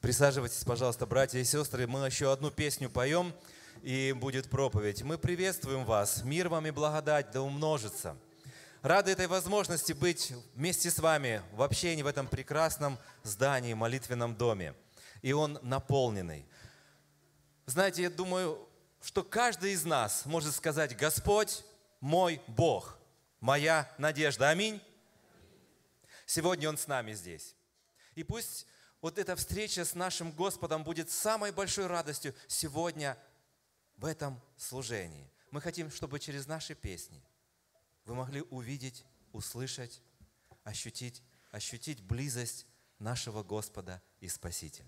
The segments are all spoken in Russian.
Присаживайтесь, пожалуйста, братья и сестры. Мы еще одну песню поем, и будет проповедь. Мы приветствуем вас. Мир вам и благодать да умножится. Рады этой возможности быть вместе с вами в общении в этом прекрасном здании, молитвенном доме. И он наполненный. Знаете, я думаю, что каждый из нас может сказать: Господь мой Бог, моя надежда. Аминь. Сегодня Он с нами здесь. И пусть вот эта встреча с нашим Господом будет самой большой радостью сегодня в этом служении. Мы хотим, чтобы через наши песни вы могли увидеть, услышать, ощутить близость нашего Господа и Спасителя.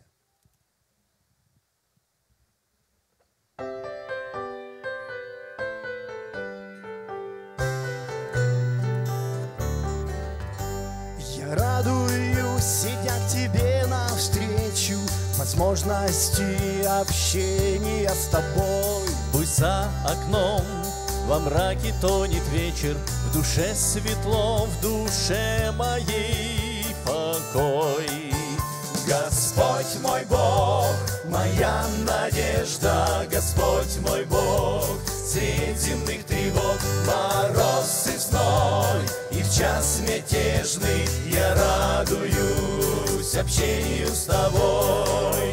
Я радуюсь, идя к тебе навстречу, возможности общения с тобой. Пусть за окном во мраке тонет вечер, в душе светло, в душе моей покой. Господь мой Бог, моя надежда, Господь мой Бог, средь земных тревог, мороз и зной, и в час мятежный я радуюсь общению с тобой.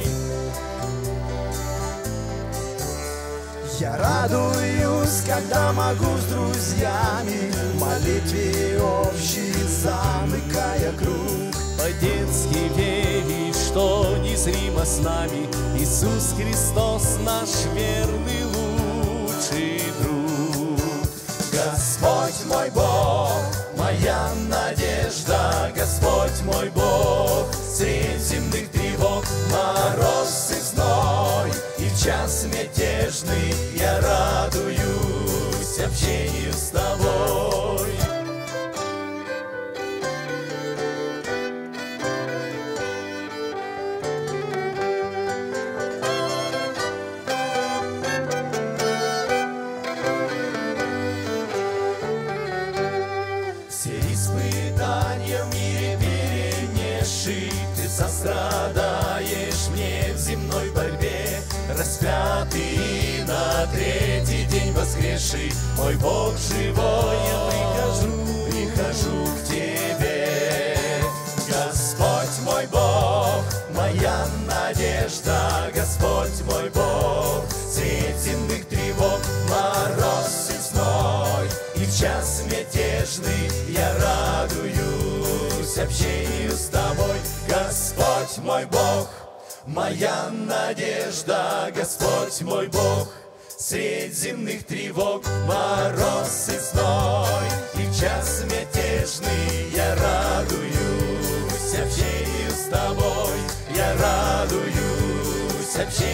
Я радуюсь, когда могу с друзьями в молитве общей, замыкая круг. По-детски веришь, что незримо с нами Иисус Христос, наш верный лучший друг. Господь мой Бог, моя надежда, Господь мой Бог, средь земных тревог, мороз и зной, и в час мятежный я радуюсь общению с тобой. Сострадаешь мне в земной борьбе, распятый на третий день воскресший, мой Бог живой, я прихожу к тебе. Господь мой Бог, моя надежда, Господь мой Бог, средь земных тревог, мороз и зной, и в час мятежный я радуюсь общению с тобой. Господь мой Бог, моя надежда, Господь мой Бог, средь земных тревог, мороз и зной, и в час мятежный я радуюсь общению с тобой, я радуюсь общению.